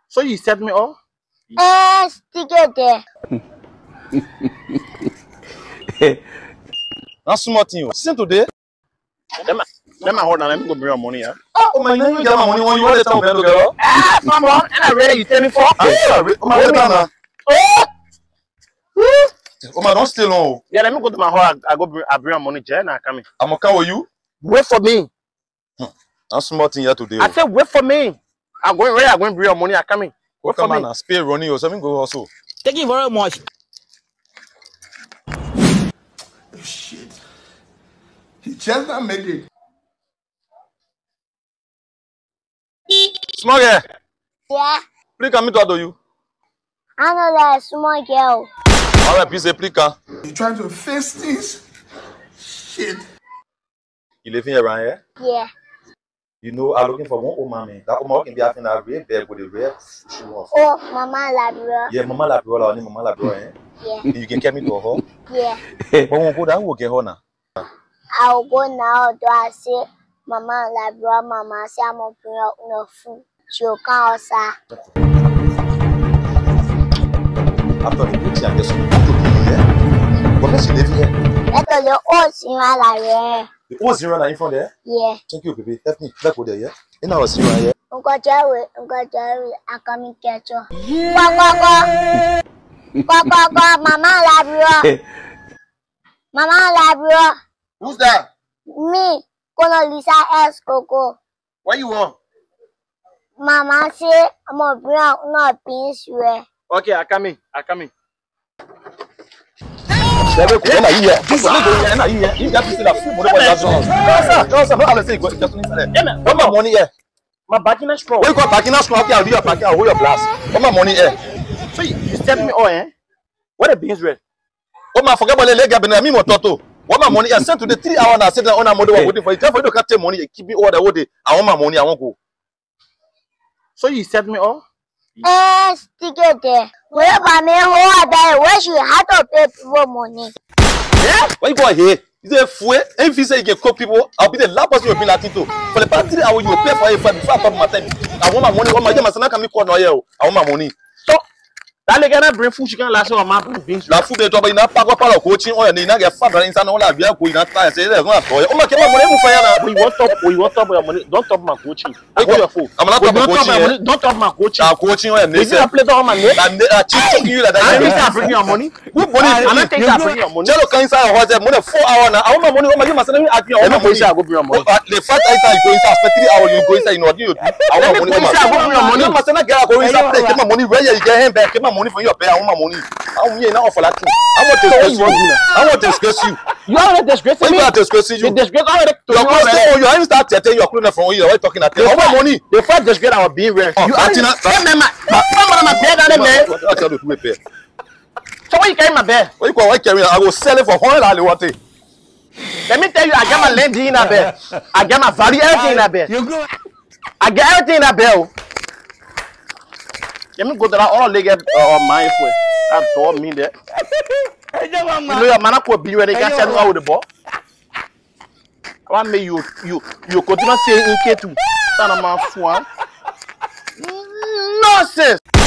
So you set me off? Stick it there. That's small thing. Since today. Let me hold on. Let me go bring your money. Yeah. Oh my, you get my money when you want the time to go. Come on. And I ready. You tell me for. Oh my, wait now. Oh my, don't steal on. Yeah, let me go to my hall. I bring your money. Jen, I come in. I'm okay with you. Wait for me. That's small thing here today. I said wait for me. I'm going ready. I'm going to bring your money. I come in. Wait for me. Spare running or something. Go also. Thank you very much. Shit. He just not make it. Small girl. Yeah. Please come to you. I know that small girl. All right, please please. You trying to face things? Shit. You living around here? Yeah. You know, I'm looking for one old man. That old man can be having a red bag with a red shoe on. Oh, Mama Labrador. Yeah, Mama Labrador, or Mama Labrador, eh? Yeah. You can carry me to her. Yeah. But when we go down, we'll get her now. I'll go now. Do I say Mama Labrador? Mama say I'm up no food. She'll come outside. After the beauty, I guess you have to be here. But let's live here. Let the old singer like The old zero in front there? yeah. Thank you, baby. Help me. Let's go there, yeah? In our zero here. Uncle Jerry, I come and catch you. Go, Mama Labrador. Mama Labrador. Who's that? Me, Kono Lisa S. Coco. What you want? Mama say I'm a bring no beans here. Okay, I come in. I come in. My money here. My backing is strong. Where you got backing us? Okay, I'll do your backing. I'll hold your blast. What my money here? So you set me on, eh? What the beans red? Oh my, forget about the leg. I've been a me toto. What my money? I sent to the 3 hours. I said that on a model waiting for you. Tell for you to capture money. Keep me all the whole day. I want my money. I won't go. So you set me off? Stick it there. Wherever me hold that, where she had to pay people money. Yeah? Why you go here? Is there a fool? If you say you can call people, I'll be the last person you'll be Latin to. For the past 3 hours, you will pay for it before I pay my time. I want my money. What my dear, my son can me call now here. I want my money. So that lady gonna bring food. She can last on my beans. La food they talk about in a pack of coaching or in a get father in San Ola. We are going to try. Say there's not toy. Oh my God, money move fire now. We want top your money. Don't top my coaching. I got your food. I'm not talking coaching. Don't top my coaching. I'm coaching or Is it a plate on my neck? And they are cheating you that I think I bring your money. Good money. I'm not taking that bring your money. Jello can inside a hotel. Money 4 hours now. I want my money. What my must say at me. I want my money. I go bring your money. The fact that you go inside after 3 hours, you go inside. You know what you do? I want my money. I want my money. Must not get go inside. Take my money. Where you get him back? Get my money for your pay. I want my money. I want you now for that. I want to disgrace you. I want to disgrace you. You already disgrace me. You are disgracing you. The disgrace already. Your custom, you haven't started telling your clothes from you. Why talking at you? I want money. The first disgrace I was being rare. You already. So why you carry my bed? What you call why carry? I will sell it for $100. Let me tell you, I got my land in that bed. I got my value everything in that bed. I got everything in that bed. Let me go to that all leg on my foot. I told me that. You know your man could be ready to get sent out with the ball. I want me you continue saying in K2. Son of my swan. Nonsense.